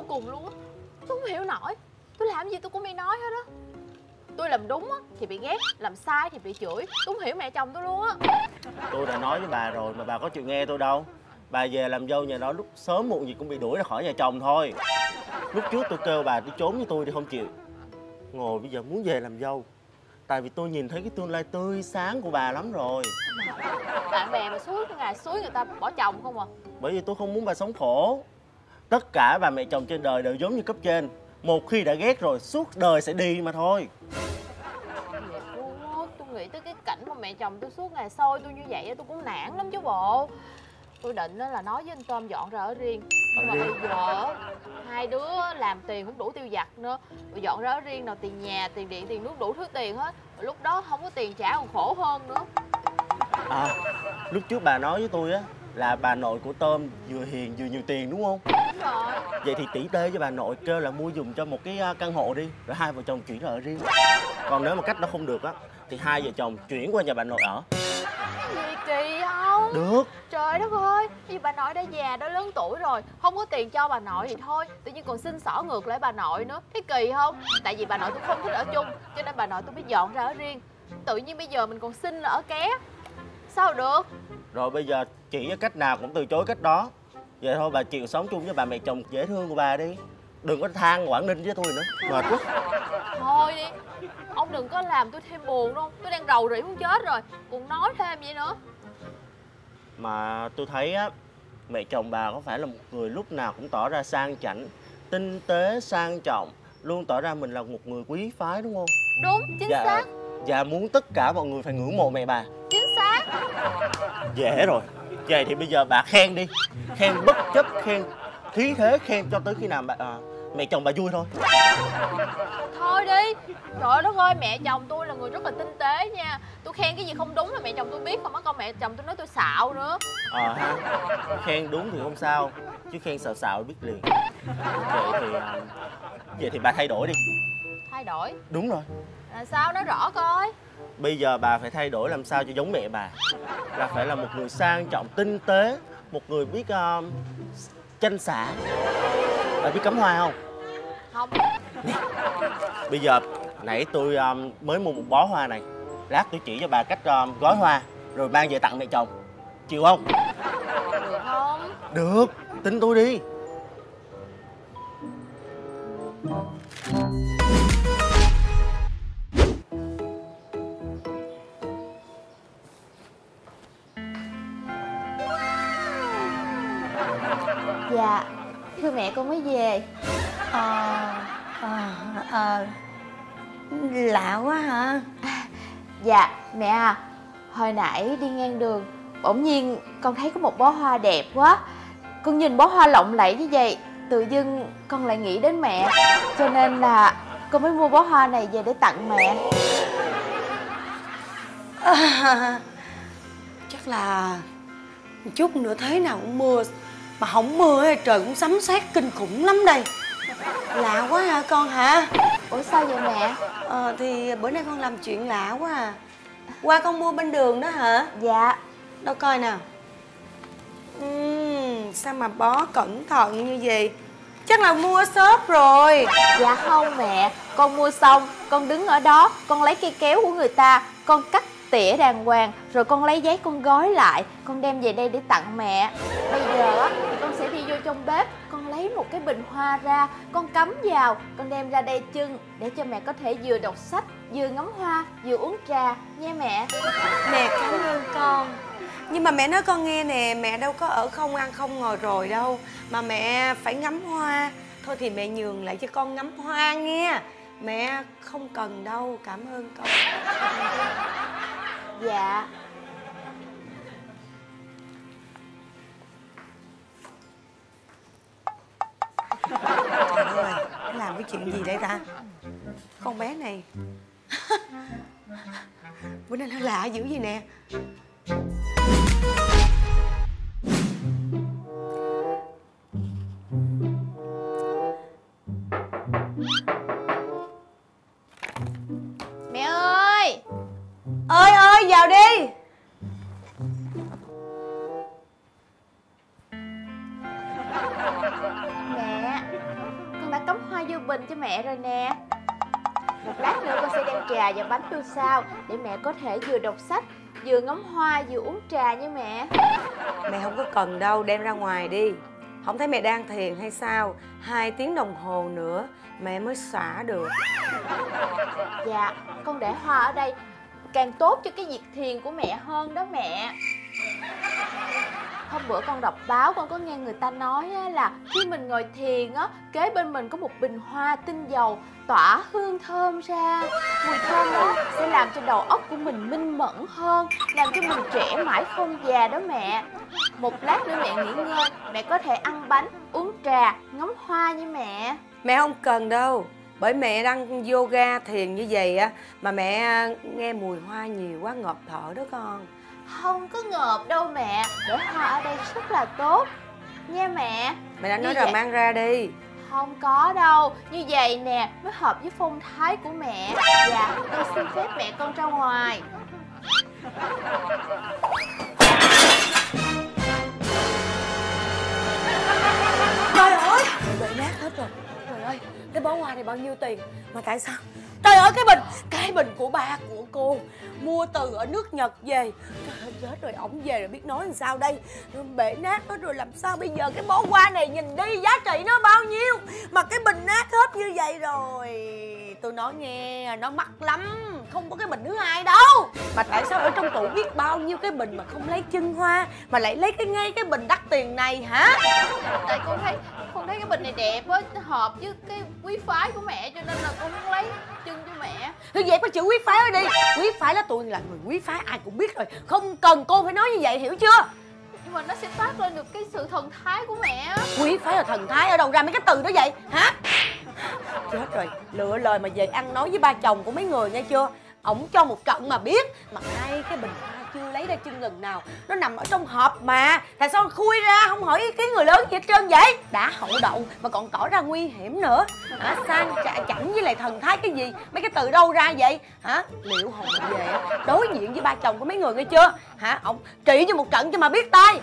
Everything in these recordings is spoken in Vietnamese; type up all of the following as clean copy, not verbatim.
cùng luôn á. Tôi không hiểu nổi, tôi làm gì tôi cũng bị nói hết á. Tôi làm đúng á thì bị ghét, làm sai thì bị chửi. Tôi không hiểu mẹ chồng tôi luôn á. Tôi đã nói với bà rồi mà bà có chịu nghe tôi đâu. Bà về làm dâu nhà đó lúc sớm muộn gì cũng bị đuổi ra khỏi nhà chồng thôi. Lúc trước tôi kêu bà đi trốn với tôi thì không chịu. Ngồi bây giờ muốn về làm dâu. Tại vì tôi nhìn thấy cái tương lai tươi sáng của bà lắm rồi. Bạn bè mà suối cái ngày suối người ta bỏ chồng không à. Bởi vì tôi không muốn bà sống khổ. Tất cả bà mẹ chồng trên đời đều giống như cấp trên. Một khi đã ghét rồi suốt đời sẽ đi mà thôi. Thiệt luôn á, tôi nghĩ tới cái cảnh mà mẹ chồng tôi suốt ngày xôi tôi như vậy tôi cũng nản lắm chứ bộ. Tôi định là nói với anh Tôm dọn ra ở riêng. Nhưng mà bây giờ hai đứa làm tiền cũng đủ tiêu vặt nữa. Rồi dọn ra ở riêng nào tiền nhà, tiền điện, tiền nước đủ thứ tiền hết. Rồi lúc đó không có tiền trả còn khổ hơn nữa. À, lúc trước bà nói với tôi á là bà nội của Tôm vừa hiền vừa nhiều tiền đúng không? Đúng rồi. Vậy thì tỉ tê với bà nội kêu là mua giùm cho một cái căn hộ đi. Rồi hai vợ chồng chuyển ra ở riêng. Còn nếu mà cách đó không được á thì hai vợ chồng chuyển qua nhà bà nội ở. Gì kỳ không? Được. Trời đất ơi, vì bà nội đã già, đã lớn tuổi rồi. Không có tiền cho bà nội thì thôi. Tự nhiên còn xin xỏ ngược lại bà nội nữa. Thấy kỳ không? Tại vì bà nội tôi không thích ở chung, cho nên bà nội tôi mới dọn ra ở riêng. Tự nhiên bây giờ mình còn xin là ở ké. Sao được? Rồi bây giờ chỉ với cách nào cũng từ chối cách đó. Vậy thôi bà chịu sống chung với bà mẹ chồng dễ thương của bà đi. Đừng có than Quảng Ninh với tôi nữa. Mệt quá. Thôi đi. Ông đừng có làm tôi thêm buồn đâu. Tôi đang rầu rĩ muốn chết rồi. Còn nói thêm vậy nữa. Mà tôi thấy á, mẹ chồng bà có phải là một người lúc nào cũng tỏ ra sang chảnh, tinh tế, sang trọng, luôn tỏ ra mình là một người quý phái đúng không? Đúng, chính xác. Và muốn tất cả mọi người phải ngưỡng mộ mẹ bà. Chính xác. Dễ rồi. Vậy thì bây giờ bà khen đi. Khen bất chấp, khen khí thế, khen cho tới khi nào mẹ chồng bà vui thôi. Thôi đi. Trời đất ơi, mẹ chồng tôi là người rất là tinh tế nha. Tôi khen cái gì không đúng là mẹ chồng tôi biết. Không có con mẹ chồng tôi nói tôi xạo nữa. Ha. Khen đúng thì không sao, chứ khen xạo xạo biết liền. Vậy thì bà thay đổi đi. Thay đổi? Đúng rồi. Là sao, nói rõ coi. Bây giờ bà phải thay đổi làm sao cho giống mẹ bà. Là phải là một người sang trọng, tinh tế. Một người biết chanh xả. Bà biết cắm hoa không? Không. Nè, bây giờ nãy tôi mới mua một bó hoa này. Lát tôi chỉ cho bà cách gói hoa rồi mang về tặng mẹ chồng. Chịu không? Được không? Được, tin tôi đi. Dạ, thưa mẹ con mới về. Lạ quá hả? Dạ, mẹ à, hồi nãy đi ngang đường, bỗng nhiên con thấy có một bó hoa đẹp quá. Con nhìn bó hoa lộng lẫy như vậy, tự dưng con lại nghĩ đến mẹ. Cho nên là con mới mua bó hoa này về để tặng mẹ. Chắc là một chút nữa thế nào cũng mưa. Mà không mưa trời cũng sấm sét kinh khủng lắm đây. Lạ quá hả con hả? Ủa sao vậy mẹ? Thì bữa nay con làm chuyện lạ quá à. Qua con mua bên đường đó hả? Dạ. Đâu coi nào. Sao mà bó cẩn thận như vậy? Chắc là mua ở shop rồi. Dạ không mẹ, con mua xong, con đứng ở đó, con lấy cây kéo của người ta, con cắt tỉa đàng hoàng, rồi con lấy giấy con gói lại, con đem về đây để tặng mẹ. Bây giờ thì con sẽ đi vô trong bếp, con lấy một cái bình hoa ra, con cắm vào, con đem ra đây trưng để cho mẹ có thể vừa đọc sách, vừa ngắm hoa, vừa uống trà nha mẹ. Mẹ cảm ơn con. Nhưng mà mẹ nói con nghe nè, mẹ đâu có ở không ăn không ngồi rồi đâu, mà mẹ phải ngắm hoa. Thôi thì mẹ nhường lại cho con ngắm hoa nghe. Mẹ không cần đâu, cảm ơn con. Dạ. Trời ơi, nó làm cái chuyện gì đây ta? Con bé này bữa nay nó lạ dữ gì nè. Mẹ ơi! Ơi vào đi. Mẹ, cho mẹ rồi nè. Một lát nữa con sẽ đem trà và bánh vô sau để mẹ có thể vừa đọc sách, vừa ngắm hoa, vừa uống trà nha mẹ. Mẹ không có cần đâu, đem ra ngoài đi. Không thấy mẹ đang thiền hay sao? 2 tiếng đồng hồ nữa mẹ mới xả được. Dạ, con để hoa ở đây càng tốt cho cái việc thiền của mẹ hơn đó mẹ. Hôm bữa con đọc báo con có nghe người ta nói là khi mình ngồi thiền á, kế bên mình có một bình hoa tinh dầu tỏa hương thơm ra. Mùi thơm đó sẽ làm cho đầu óc của mình minh mẫn hơn, làm cho mình trẻ mãi không già đó mẹ. Một lát nữa mẹ nghỉ ngơi, mẹ có thể ăn bánh, uống trà, ngắm hoa nha mẹ. Mẹ không cần đâu. Bởi mẹ đang yoga thiền như vậy á mà mẹ nghe mùi hoa nhiều quá ngộp thở đó con. Không có ngợp đâu mẹ, để hoa ở đây rất là tốt nha mẹ. Mẹ đã nói Như rồi vậy... mang ra đi. Không có đâu, như vậy nè mới hợp với phong thái của mẹ. Dạ, con xin phép mẹ con ra ngoài. Trời ơi, bị nát hết rồi. Trời ơi, cái bó hoa này bao nhiêu tiền mà tại sao? Trời ơi, cái bình của ba của cô mua từ ở nước Nhật về. Trời ơi, chết rồi, ổng về rồi biết nói làm sao đây. Bể nát hết rồi, làm sao bây giờ? Cái bó hoa này nhìn đi, giá trị nó bao nhiêu mà cái bình nát hết như vậy rồi. Tôi nói nghe, nó mắc lắm, không có cái bình thứ hai đâu. Mà tại sao ở trong tủ biết bao nhiêu cái bình mà không lấy chân hoa mà lại lấy ngay cái bình đắt tiền này hả? Tại con thấy cái bình này đẹp á, hợp với cái quý phái của mẹ, cho nên là con muốn lấy chân cho mẹ. Thì dẹp cái chữ quý phái ở đi. Quý phái là tôi là người quý phái, ai cũng biết rồi. Không cần cô phải nói như vậy, hiểu chưa? Nhưng mà nó sẽ toát lên được cái sự thần thái của mẹ á. Quý phái là thần thái, ở đâu ra mấy cái từ đó vậy hả? Chết rồi, lựa lời mà về ăn nói với ba chồng của mấy người nghe chưa? Ổng cho một trận mà biết. Mà hai cái bình hoa chưa lấy ra chân lần nào, nó nằm ở trong hộp mà. Tại sao khui ra không hỏi ý kiến người lớn gì hết trơn vậy? Đã hậu đậu mà còn tỏ ra nguy hiểm nữa hả? Sang chảnh với lại thần thái cái gì? Mấy cái từ đâu ra vậy hả? Liệu Hồng mà về á, đối diện với ba chồng của mấy người nghe chưa hả? Ổng trị cho một trận cho mà biết tay.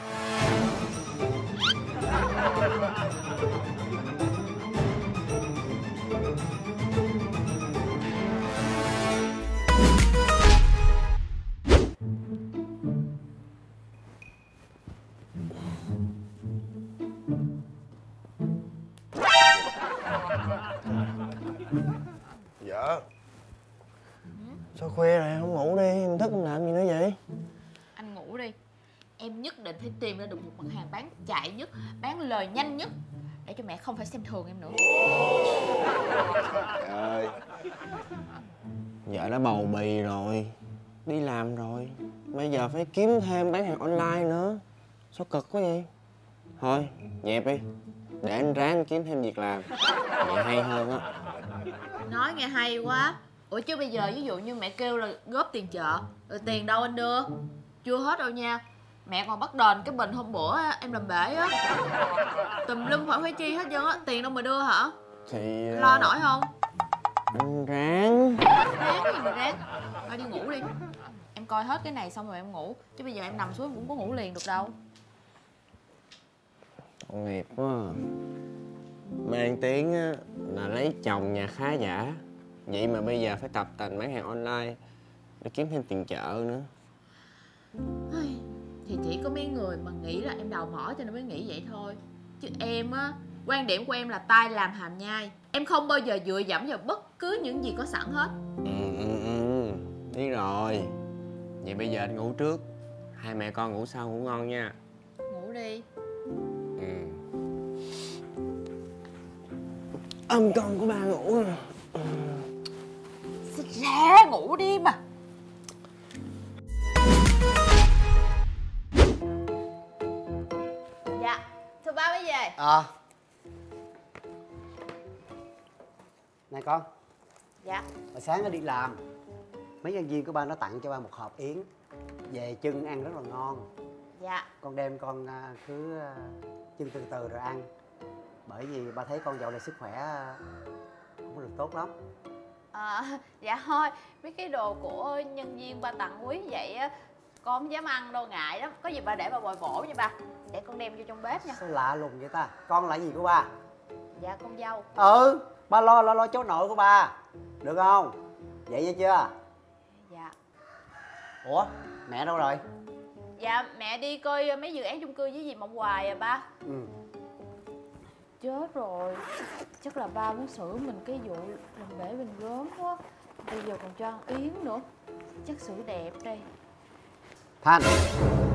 Dạ. Sao khuya rồi không ngủ đi, em thức không làm gì nữa vậy? Anh ngủ đi. Em nhất định phải tìm ra được một mặt hàng bán chạy nhất, bán lời nhanh nhất, để cho mẹ không phải xem thường em nữa. Trời ơi, vợ đã bầu bì rồi, đi làm rồi, bây giờ phải kiếm thêm bán hàng online nữa. Sao cực quá vậy? Thôi, dẹp đi, để anh ráng kiếm thêm việc làm, vậy hay hơn á. Nói nghe hay quá. Ủa chứ bây giờ ví dụ như mẹ kêu là góp tiền chợ, rồi tiền đâu anh đưa? Chưa hết đâu nha. Mẹ còn bắt đền cái bình hôm bữa em làm bể á. Tùm lum phải chi hết trơn á. Tiền đâu mà đưa hả? Thì... Lo nổi không? anh ráng. Ráng gì mà ráng. Thôi đi ngủ đi. Em coi hết cái này xong rồi em ngủ. Chứ bây giờ em nằm xuống em cũng có ngủ liền được đâu. Tội nghiệp quá à. Mang tiếng á, là lấy chồng nhà khá giả. Vậy mà bây giờ phải tập tành bán hàng online để kiếm thêm tiền chợ nữa. Thì chỉ có mấy người mà nghĩ là em đầu mỏ cho nên mới nghĩ vậy thôi. Chứ em á, quan điểm của em là tay làm hàm nhai. Em không bao giờ dựa dẫm vào bất cứ những gì có sẵn hết. Biết rồi. Vậy bây giờ anh ngủ trước, hai mẹ con ngủ sau, ngủ ngon nha. Ngủ đi. Con của ba ngủ rồi. Xích ra ngủ đi mà. Dạ, thưa ba mới về. Này con. Dạ. Hồi sáng nó đi làm, mấy nhân viên của ba nó tặng cho ba một hộp yến, về chưng ăn rất là ngon. Dạ. Con đem con cứ chưng từ từ rồi ăn, bởi vì ba thấy con dạo này sức khỏe không có được tốt lắm. Dạ thôi, mấy cái đồ của nhân viên ba tặng quý vậy á, con không dám ăn đâu, ngại lắm. Có gì ba để ba bồi bổ nha ba. Để con đem vô trong bếp nha. Sao lạ lùng vậy ta? Con là gì của ba? Dạ con dâu. Ba lo cháu nội của ba. Được không? Vậy nha chưa? Dạ. Ủa, mẹ đâu rồi? Dạ mẹ đi coi mấy dự án chung cư với dì Mộng Hoài à ba. Ừ. Chết rồi, chắc là ba muốn xử mình cái vụ làm bể bình gốm quá. Bây giờ còn cho ăn yến nữa. Chắc xử đẹp đây. Thanh,